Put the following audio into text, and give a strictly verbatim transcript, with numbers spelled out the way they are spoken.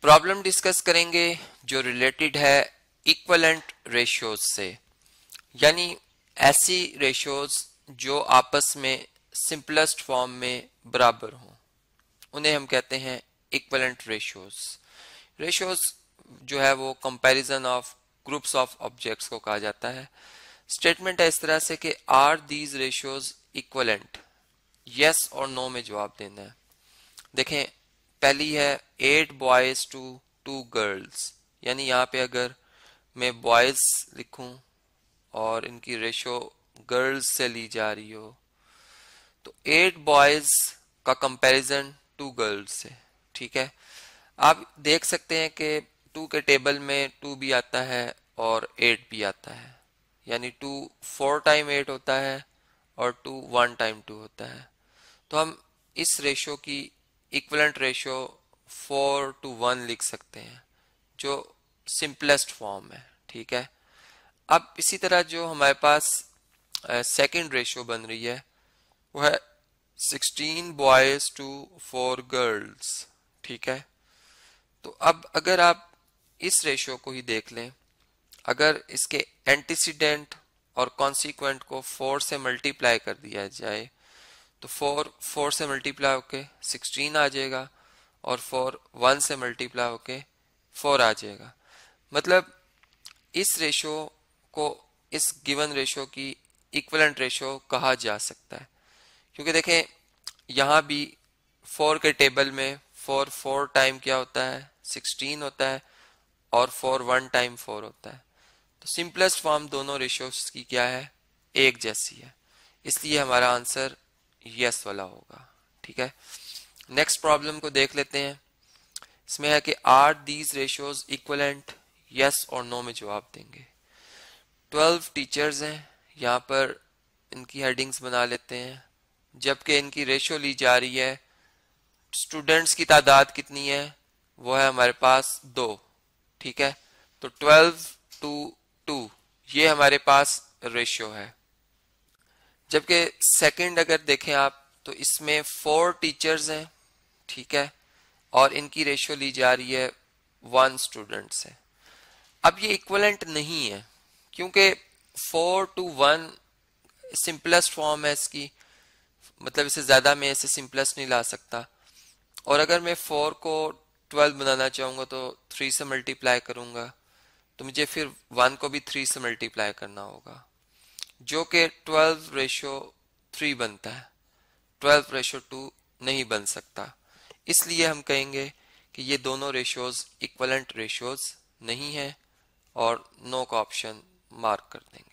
Problem discuss करेंगे जो related है इक्वलेंट रेशियोज से, यानी ऐसी रेशियोज जो आपस में सिंपलेस्ट फॉर्म में बराबर हों, उन्हें हम कहते हैं इक्वलेंट रेशियोज। रेशियोज जो है वो comparison of groups of objects को कहा जाता है। स्टेटमेंट है इस तरह से कि are these ratios equivalent, yes और नो में जवाब देना है। देखें, पहली है eight boys to two girls, यानी यहाँ पे अगर मैं बॉयज लिखूं और इनकी रेशो गर्ल्स से ली जा रही हो तो एट बॉयज का कंपैरिजन टू गर्ल्स से, ठीक है। आप देख सकते हैं कि टू के टेबल में टू भी आता है और एट भी आता है, यानी टू फोर टाइम एट होता है और टू वन टाइम टू होता है। तो हम इस रेशो की equivalent ratio four to one लिख सकते हैं जो सिंपलेस्ट फॉर्म है, ठीक है। अब इसी तरह जो हमारे पास सेकंड रेशो बन रही है वो है sixteen boys to four girls, ठीक है। तो अब अगर आप इस रेशो को ही देख लें, अगर इसके एंटीसीडेंट और कॉन्सिक्वेंट को फोर से मल्टीप्लाई कर दिया जाए तो फोर फोर से मल्टीप्लाई होके सिक्सटीन आ जाएगा और फोर वन से मल्टीप्लाई होके फोर आ जाएगा। मतलब इस रेशो को इस गिवन रेशो की इक्विवेलेंट रेशो कहा जा सकता है, क्योंकि देखें यहाँ भी फोर के टेबल में फोर फोर टाइम क्या होता है सिक्सटीन होता है और फोर वन टाइम फोर होता है। तो सिंपलेस्ट फॉर्म दोनों रेशियोज की क्या है, एक जैसी है, इसलिए हमारा आंसर यस वाला होगा, ठीक है। नेक्स्ट प्रॉब्लम को देख लेते हैं। इसमें है कि are these ratios equivalent, yes और नो में जवाब देंगे। ट्वेल्व टीचर्स हैं, यहाँ पर इनकी हेडिंग्स बना लेते हैं, जबकि इनकी रेशियो ली जा रही है स्टूडेंट्स की तादाद कितनी है, वो है हमारे पास दो, ठीक है। तो ट्वेल्व टू टू ये हमारे पास रेशियो है। जबकि सेकंड अगर देखें आप तो इसमें फोर टीचर्स हैं, ठीक है, और इनकी रेशियो ली जा रही है वन स्टूडेंट से। अब ये इक्विवेलेंट नहीं है क्योंकि four to one simplest form है इसकी, मतलब इसे ज्यादा मैं इसे सिंपलेस्ट नहीं ला सकता। और अगर मैं फोर को ट्वेल्व बनाना चाहूंगा तो थ्री से मल्टीप्लाई करूंगा तो मुझे फिर वन को भी थ्री से मल्टीप्लाई करना होगा, जो कि ट्वेल्व रेशो थ्री बनता है, ट्वेल्व रेशो टू नहीं बन सकता। इसलिए हम कहेंगे कि ये दोनों रेशियोज इक्विवेलेंट रेशियोज नहीं है और नो का ऑप्शन मार्क कर देंगे।